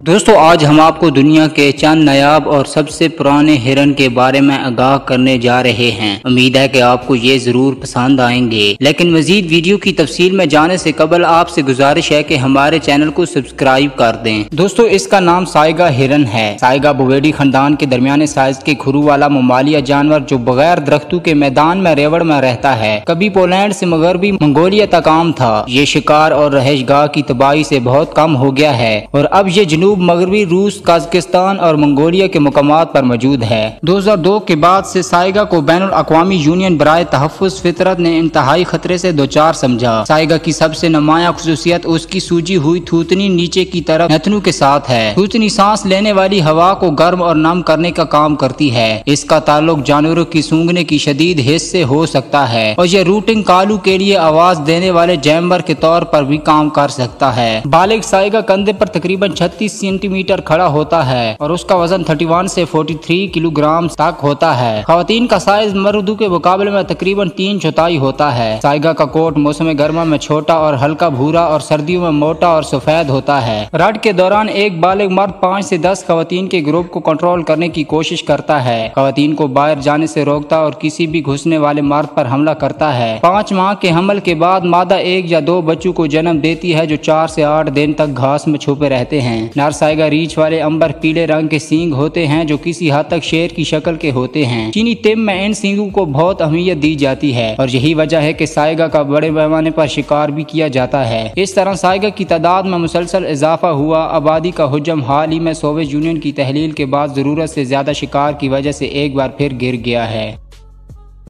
दोस्तों आज हम आपको दुनिया के चंद नायाब और सबसे पुराने हिरन के बारे में आगाह करने जा रहे हैं। उम्मीद है कि आपको ये जरूर पसंद आएंगे, लेकिन मजीद वीडियो की तफसील में जाने से कबल आपसे गुजारिश है कि हमारे चैनल को सब्सक्राइब कर दें। दोस्तों इसका नाम साइगा हिरन है। साइगा बुवेडी खानदान के दरमियाने साइज के खुरू वाला ममालिया जानवर जो बगैर दरख्तों के मैदान में रेवड़ में रहता है। कभी पोलैंड से मगरबी मंगोलिया तक आम था। ये शिकार और रहायशगाह की तबाही से बहुत कम हो गया है और अब ये जनूब मगरबी रूस, काजाकिस्तान और मंगोलिया के मुकामात पर मौजूद है। 2002 के बाद से साइगा को बैनुल अक़वामी यूनियन बराए तहफ़्फ़ुज़ फितरत ने इंतहाई खतरे से दो चार समझा। साइगा की सबसे नुमायां खुसूसियत उसकी सूजी हुई थूतनी नीचे की तरफ नथनों के साथ है। थूतनी सांस लेने वाली हवा को गर्म और नम करने का काम करती है। इसका ताल्लुक जानवरों की सूंघने की शदीद हिस्स से हो सकता है और यह रूटिंग कालू के लिए आवाज देने वाले जैम्बर के तौर पर भी काम कर सकता है। बालिग साइगा कंधे पर तकरीबन 36 सेंटीमीटर खड़ा होता है और उसका वजन 31 से 43 किलोग्राम तक होता है। खवातीन का साइज मर्दों के मुकाबले में तकरीबन 3/4 होता है। साइगा का कोट मौसम गर्मा में छोटा और हल्का भूरा और सर्दियों में मोटा और सफेद होता है। रड के दौरान एक बालिग मर्द 5 से 10 खवातीन के ग्रुप को कंट्रोल करने की कोशिश करता है। खवातीन को बाहर जाने से रोकता और किसी भी घुसने वाले मर्द पर हमला करता है। 5 माह के हमल के बाद मादा 1 या 2 बच्चों को जन्म देती है जो 4 से 8 दिन तक घास में छुपे रहते हैं। नर साइगा रीछ वाले अंबर पीले रंग के सींग होते हैं जो किसी हद तक शेर की शक्ल के होते हैं। चीनी तिब में इन सींगों को बहुत अहमियत दी जाती है और यही वजह है कि साइगा का बड़े पैमाने पर शिकार भी किया जाता है। इस तरह साइगा की तादाद में मुसलसल इजाफा हुआ। आबादी का हुजम हाल ही में सोवियत यूनियन की तहलील के बाद जरूरत से ज्यादा शिकार की वजह से एक बार फिर गिर गया है।